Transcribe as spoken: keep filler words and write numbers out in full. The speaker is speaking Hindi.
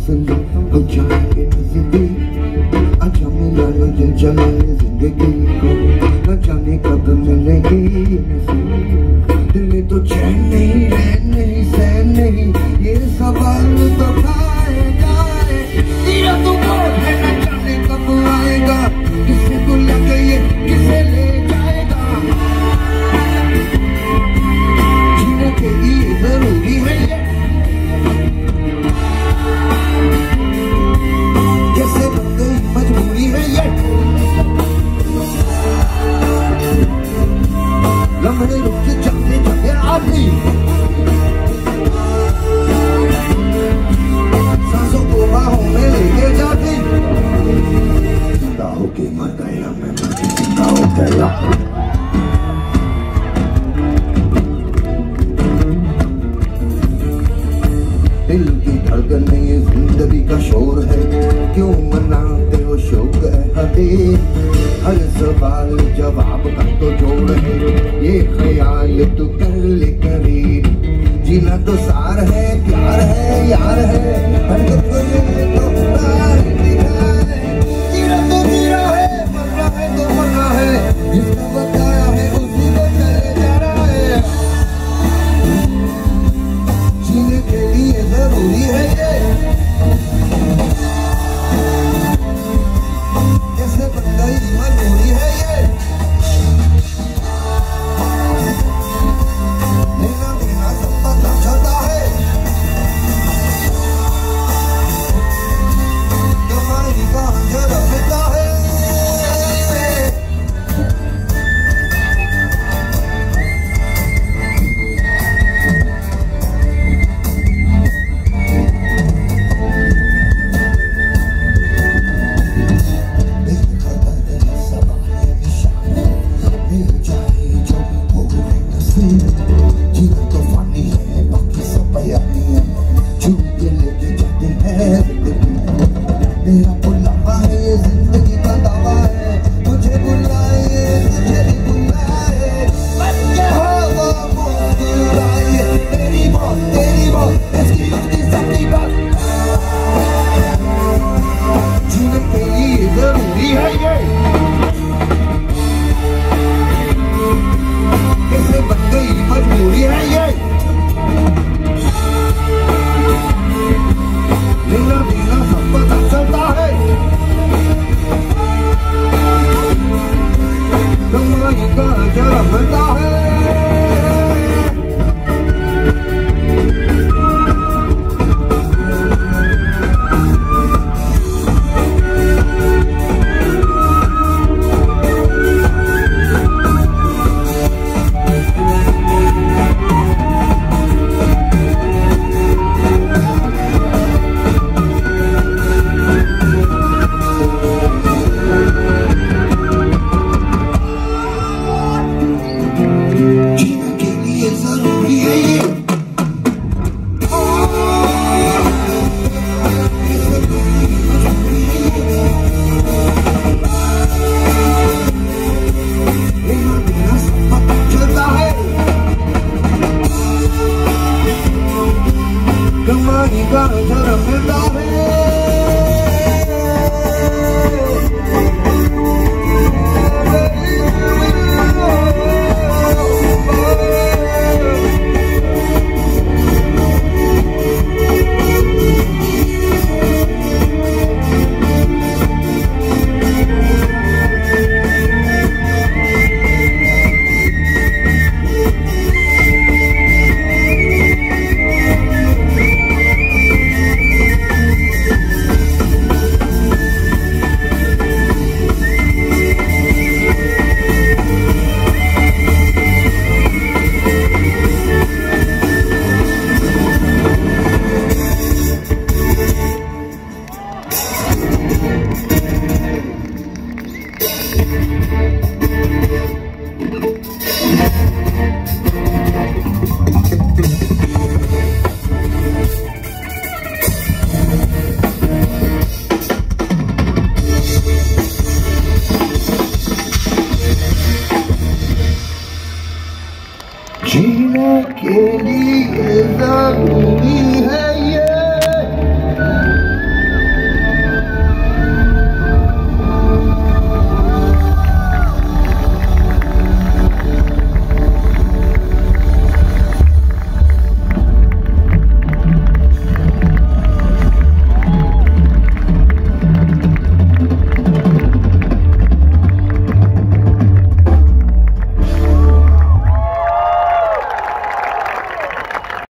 तसल्ली हो जाएंगे नजदीक। अच्छा मिला लो दिल जलाए जिंदगी को, न जाने कब मिलेगी ये नसीब। दिल में तो चैन नहीं, रैन नहीं, सैन नहीं, ये सवाल तो खाए जाए। तेरा तो कौन है, न जाने कब आएगा, किसे को लगे ये किसे ले जाएगा। जीने के लिए जरूरी है ये, कैसे बन गई मजबूरी है ये। लम्हे रुक के जाते जाते आती, सांसों को बाहों में लेके जाती। जिंदा होके मर गया मैं, जिंदा हो गया। दिल की धड़कन में ये जिंदगी का शोर है, क्यों मनाते हो शौक है हदीर। हर सवाल जवाब का तो जोड़ है, ये ख्याल तू कर ले करीब। जीना तो सार है, प्यार है, यार है, हरकत को ये तो प्यार दिखाए। जीना तो जीना है, मरना है तो मरना है, जिसको बताया है उसी को चले जाना है। जीने के लिए जरूरी है ये, कैसे बन गई मजबूरी है ये। लेना देना सब पता चलता है, कमाई का अंधेरा मिलता है। जीना तो फानी है, बाकी सब बयानी है, छूट के लेके जाते हैं जिंदगी। मेरा बुलावा है ये जिंदगी का दावा है, मुझे बुलाए तुझे भी बुलाए। बन के हवा मुस्कुराए, तेरी मौत तेरी मौत इसकी उसकी सबकी बात। जीने के लिए जरूरी है ये, कैसे बन गई मजबूरी है ये। लेना देना सब पता चलता है, कमाई का जरा मिलता है। कमाई का जरा मिलता है।